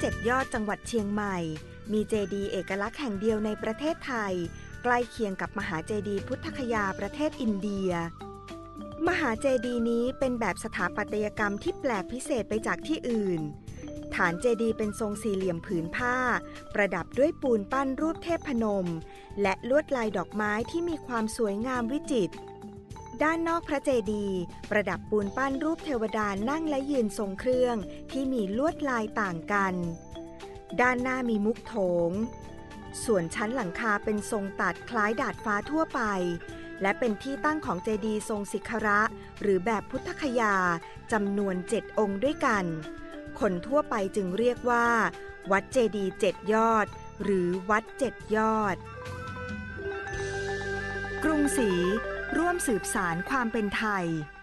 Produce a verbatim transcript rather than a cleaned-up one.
เจ็ดยอดจังหวัดเชียงใหม่มีเจดีย์เอกลักษณ์แห่งเดียวในประเทศไทยใกล้เคียงกับมหาเจดีย์พุทธคยาประเทศอินเดียมหาเจดีย์นี้เป็นแบบสถาปัตยกรรมที่แปลกพิเศษไปจากที่อื่นฐานเจดีย์เป็นทรงสี่เหลี่ยมผืนผ้าประดับด้วยปูนปั้นรูปเทพนมและลวดลายดอกไม้ที่มีความสวยงามวิจิตรด้านนอกพระเจดีย์ประดับปูนปั้นรูปเทวดานั่งและยืนทรงเครื่องที่มีลวดลายต่างกันด้านหน้ามีมุกโถงส่วนชั้นหลังคาเป็นทรงตัดคล้ายดาดฟ้าทั่วไปและเป็นที่ตั้งของเจดีย์ทรงสิขระหรือแบบพุทธคยาจำนวนเจ็ดองค์ด้วยกันคนทั่วไปจึงเรียกว่าวัดเจดีย์เจ็ดยอดหรือวัดเจ็ดยอดกรุงศรีร่วมสืบสานความเป็นไทย